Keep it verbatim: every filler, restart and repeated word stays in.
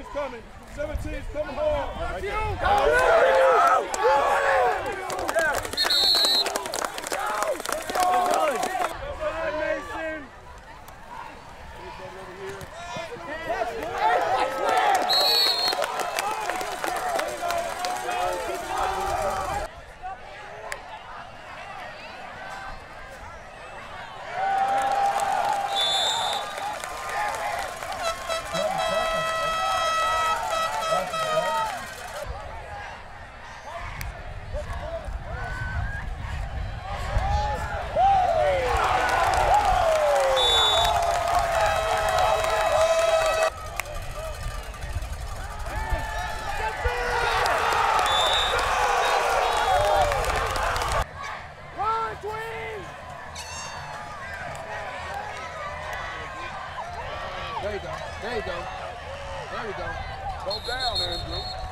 coming. seventeen's coming hard. Right you. there. Go! Go! There you go. There you go. There you go. Go down, Andrew.